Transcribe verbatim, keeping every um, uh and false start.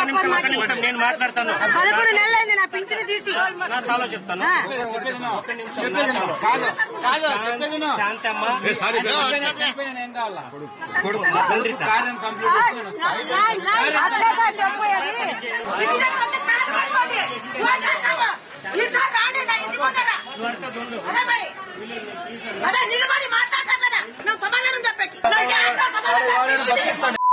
నేను మాట్లాడతాను. పదకొండు నెలలైంది నా పింఛను తీసి నా సాలో చెప్తాను. శాంతమ్మ నిలబడి మాట్లాడతాం కదా నువ్వు సమాధానం చెప్పండి.